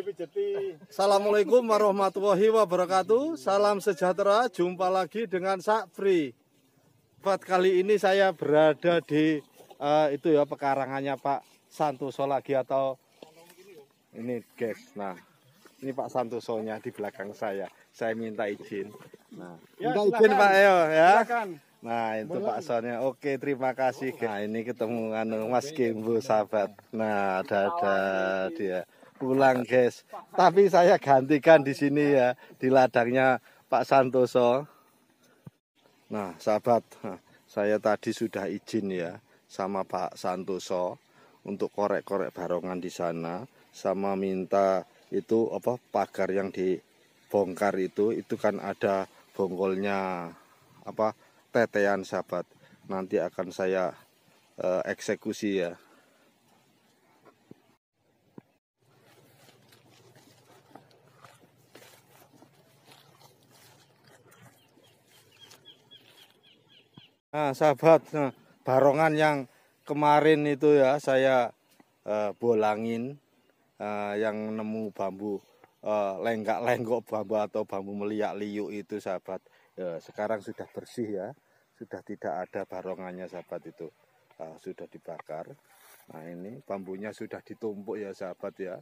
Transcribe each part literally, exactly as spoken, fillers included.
Assalamualaikum warahmatullahi wabarakatuh. Salam sejahtera. Jumpa lagi dengan Sakfri. Buat kali ini saya berada di uh, itu ya pekarangannya Pak Santoso lagi atau ini guys. Nah, ini Pak Santosonya di belakang saya. Saya minta izin. Nah, ya, minta silakan. izin Pak Eo ya. Silakan. Nah itu Boleh. Pak Sonnya. Oke, terima kasih. Nah ini ketemu anu Mas Kimbo sahabat. Nah ada ada dia pulang guys. Tapi saya gantikan di sini ya di ladangnya Pak Santoso. Nah sahabat, saya tadi sudah izin ya sama Pak Santoso untuk korek-korek barongan di sana, sama minta itu apa pagar yang dibongkar itu itu kan ada bongkolnya apa tetean sahabat, nanti akan saya uh, eksekusi ya. Nah sahabat, nah, barongan yang kemarin itu ya saya uh, bolangin uh, yang nemu bambu uh, lenggak-lenggok bambu atau bambu meliak liuk itu sahabat. Ya, sekarang sudah bersih ya, sudah tidak ada barongannya sahabat itu, nah, sudah dibakar. Nah ini bambunya sudah ditumpuk ya sahabat ya.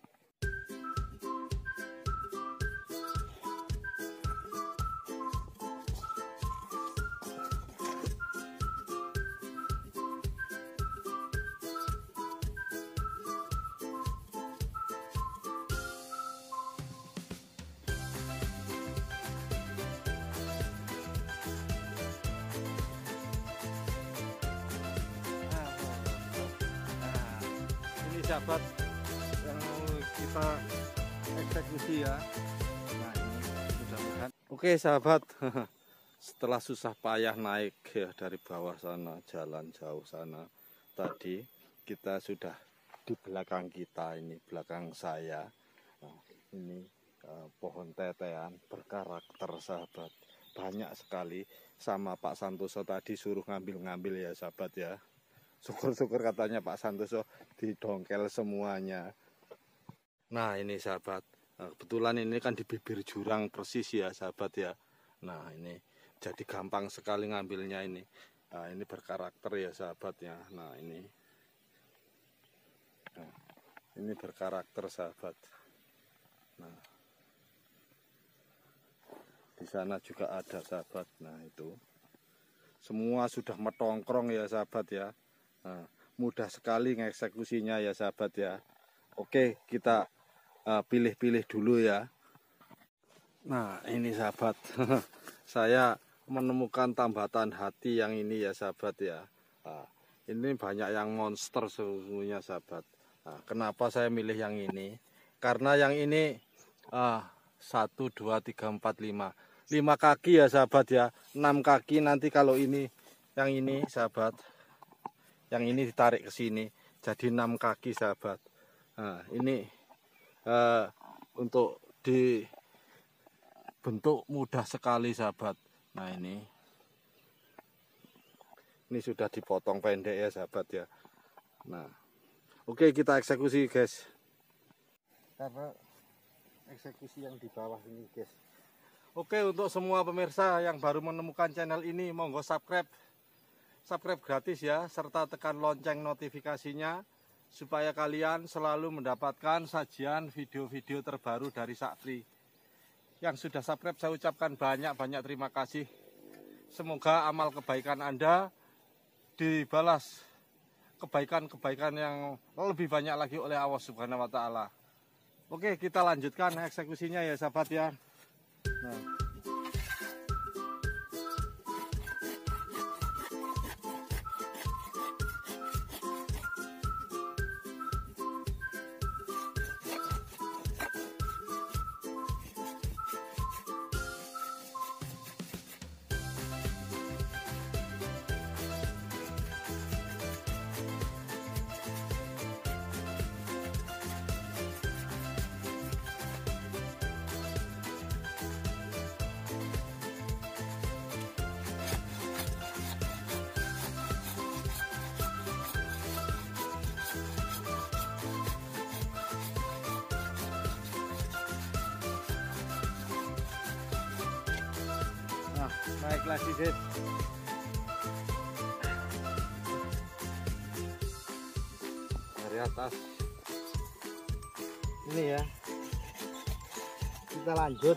Sahabat yang mau kita eksekusi ya. Nah ini mudah-mudahan. Oke sahabat, setelah susah payah naik ya dari bawah sana, jalan jauh sana, tadi kita sudah di belakang kita ini, belakang saya. Nah, ini uh, pohon tetean berkarakter sahabat, banyak sekali. Sama Pak Santoso tadi suruh ngambil-ngambil ya sahabat ya. Syukur-syukur katanya Pak Santoso didongkel semuanya. Nah ini sahabat, nah, kebetulan ini kan di bibir jurang persis ya sahabat ya. Nah ini jadi gampang sekali ngambilnya ini. Nah ini berkarakter ya sahabat ya. Nah ini, nah, ini berkarakter sahabat. Nah di sana juga ada sahabat. Nah itu semua sudah metongkrong ya sahabat ya. Nah, mudah sekali ngeksekusinya ya sahabat ya. Oke, kita pilih-pilih uh, dulu ya. Nah ini sahabat, saya menemukan tambatan hati yang ini ya sahabat ya. Nah, ini banyak yang monster sesungguhnya sahabat. Nah, kenapa saya milih yang ini? Karena yang ini uh, satu, dua, tiga, empat, lima lima kaki ya sahabat ya. Enam kaki nanti kalau ini, yang ini sahabat, yang ini ditarik ke sini jadi enam kaki sahabat. Nah ini uh, untuk dibentuk mudah sekali sahabat. Nah ini ini sudah dipotong pendek ya sahabat ya. Nah oke, kita eksekusi guys, karena eksekusi yang di bawah ini guys. Oke, untuk semua pemirsa yang baru menemukan channel ini, monggo subscribe subscribe gratis ya, serta tekan lonceng notifikasinya supaya kalian selalu mendapatkan sajian video-video terbaru dari Sakfri. Yang sudah subscribe saya ucapkan banyak-banyak terima kasih. Semoga amal kebaikan Anda dibalas kebaikan-kebaikan yang lebih banyak lagi oleh Allah Subhanahu wa taala. Oke, kita lanjutkan eksekusinya ya sahabat ya. Nah. naik lagi guys. Dari atas ini ya, kita lanjut.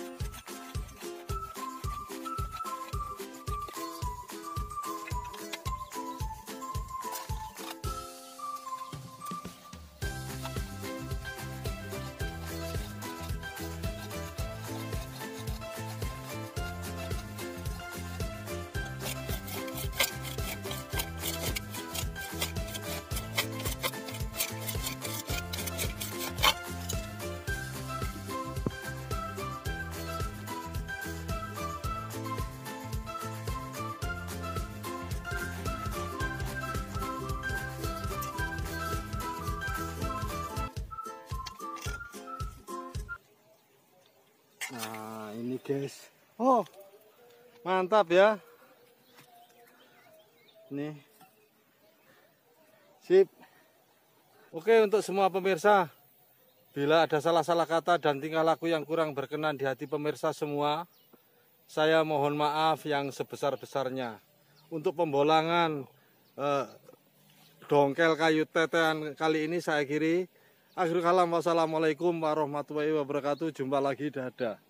Nah ini guys, oh mantap ya, nih sip. Oke, untuk semua pemirsa, bila ada salah-salah kata dan tingkah laku yang kurang berkenan di hati pemirsa semua, saya mohon maaf yang sebesar-besarnya. Untuk pembolangan eh, dongkel kayu tetean kali ini saya akhiri. Akhirul kalam, wassalamualaikum warahmatullahi wabarakatuh. Jumpa lagi, dadah.